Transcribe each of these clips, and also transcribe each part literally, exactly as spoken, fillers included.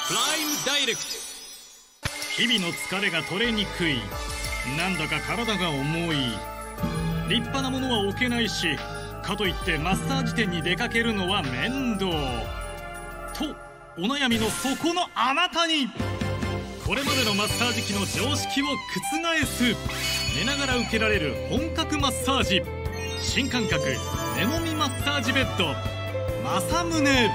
プライムダイレクト。日々の疲れが取れにくい、なんだか体が重い、立派なものは置けないし、かといってマッサージ店に出かけるのは面倒とお悩みのそこのあなたに、これまでのマッサージ機の常識を覆す、寝ながら受けられる本格マッサージ、新感覚寝もみマッサージベッド正宗。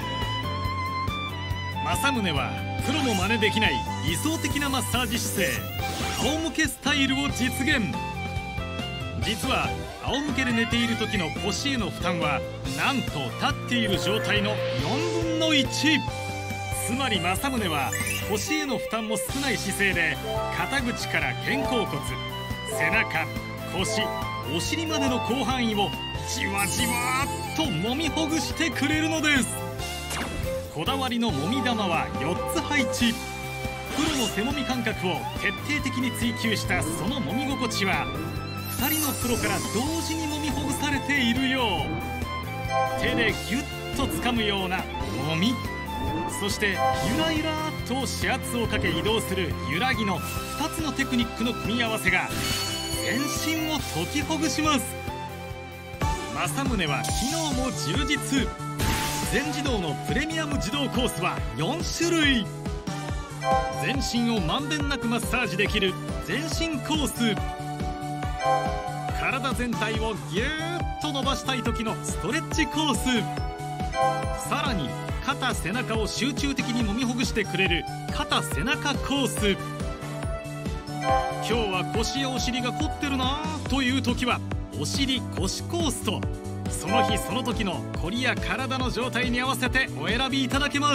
正宗はプロも真似できない理想的なマッサージ姿勢、仰向けスタイルを実現。実は仰向けで寝ている時の腰への負担はなんと立っている状態のよんぶんのいち。つまり正宗は腰への負担も少ない姿勢で、肩口から肩甲骨、背中、腰、お尻までの広範囲をじわじわっと揉みほぐしてくれるのです。こだわりの揉み玉はよっつ配置。プロの手揉み感覚を徹底的に追求したその揉み心地は、ふたりのプロから同時に揉みほぐされているよう。手でギュッと掴むような揉み、そしてゆらゆらっと指圧をかけ移動する揺らぎのふたつのテクニックの組み合わせが全身を解きほぐします。正宗は機能も充実。全自動のプレミアム自動コースはよんしゅるい。全身をまんべんなくマッサージできる全身コース。体全体をぎゅーっと伸ばしたい時のストレッチコース。さらに肩背中を集中的に揉みほぐしてくれる肩背中コース。今日は腰やお尻が凝ってるなぁという時はお尻腰コースと、その日その時の凝りや体の状態に合わせてお選びいただけます。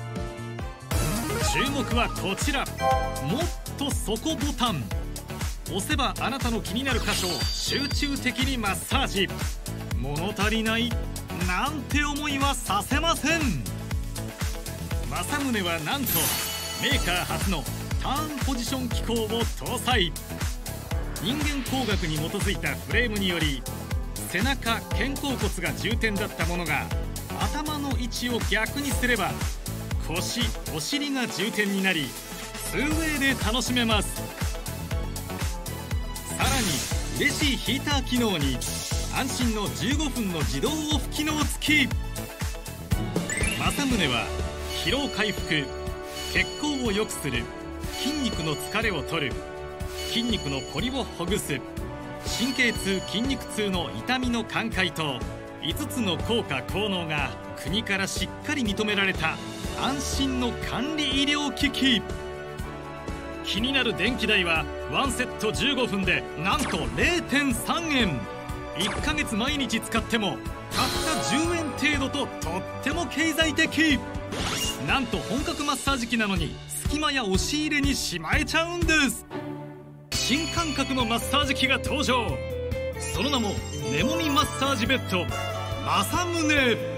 注目はこちら、もっとそこボタン。押せばあなたの気になる箇所を集中的にマッサージ。物足りないなんて思いはさせません。正宗はなんとメーカー初のターンポジション機構を搭載。人間工学に基づいたフレームにより、背中肩甲骨が重点だったものが頭の位置を逆にすれば腰お尻が重点になり、ツーウェイで楽しめます。さらに嬉しいヒーター機能に安心のじゅうごふんの自動オフ機能付き。正宗は疲労回復、血行を良くする、筋肉の疲れを取る、筋肉のこりをほぐす、神経痛筋肉痛の痛みの緩解といつつの効果効能が国からしっかり認められた安心の管理医療機器。気になる電気代はワンセットじゅうごふんでなんと れいてんさんえん。いっかげつ毎日使ってもたったじゅうえん程度ととっても経済的。なんと本格マッサージ機なのに隙間や押し入れにしまえちゃうんです。新感覚のマッサージ機が登場。その名も寝もみマッサージベッド正宗。